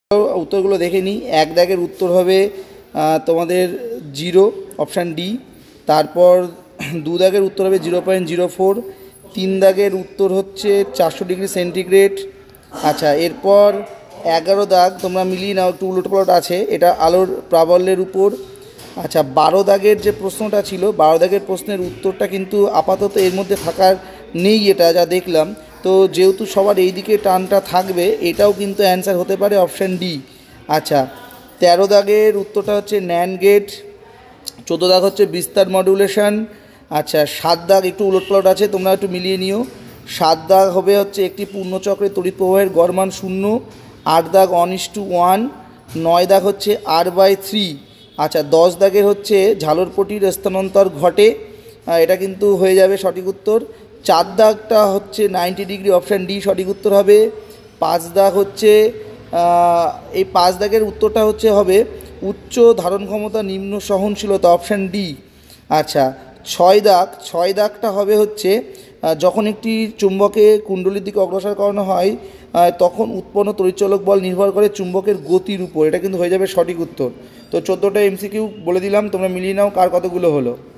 উত্তরগুলো দেখে নিই। 1 দাগের উত্তর হবে তোমাদের 0, অপশান ডি। তারপর 2 দাগের উত্তর হবে 0.04। 3 দাগের উত্তর হচ্ছে 400 ডিগ্রি সেন্টিগ্রেড। আচ্ছা, এরপর 11 দাগ তোমরা মিলিয়ে নাও, একটু উলটপালট আছে, এটা আলোর প্রাবল্যের উপর। আচ্ছা, 12 দাগের যে প্রশ্নটা ছিল, 12 দাগের প্রশ্নের উত্তরটা কিন্তু আপাতত এর মধ্যে থাকার নেই, এটা যা দেখলাম। তো যেহেতু সবার এই দিকে টানটা থাকবে, এটাও কিন্তু অ্যান্সার হতে পারে অপশান ডি। আচ্ছা, 13 দাগের উত্তরটা হচ্ছে ন্যান্ড গেট। 14 দাগ হচ্ছে বিস্তার মডুলেশন। আচ্ছা, 7 দাগ একটু উলটপালট আছে, তোমরা একটু মিলিয়ে নিও। 7 দাগ হবে হচ্ছে একটি পূর্ণচক্রে তড়িৎ প্রবাহের গড় মান 0। 8 দাগ 1:1। 9 দাগ হচ্ছে r/3। আচ্ছা, 10 দাগের হচ্ছে ঝালরপটির স্থানান্তর ঘটে, এটা কিন্তু হয়ে যাবে সঠিক উত্তর। 4 দাগটা হচ্ছে 90 ডিগ্রি, অপশান ডি সঠিক উত্তর হবে। 5 দাগ হচ্ছে এই 5 দাগের উত্তরটা হচ্ছে হবে উচ্চ ধারণ ক্ষমতা নিম্ন সহনশীলতা, অপশান ডি। আচ্ছা, 6 দাগটা হবে হচ্ছে যখন একটি চুম্বকে কুণ্ডলীর দিকে অগ্রসর করানো হয় তখন উৎপন্ন তড়িৎচলক বল নির্ভর করে চুম্বকের গতির উপর, এটা কিন্তু হয়ে যাবে সঠিক উত্তর। তো 14টা এমসিকিউ বলে দিলাম, তোমরা মিলিয়ে নাও কার কতগুলো হলো।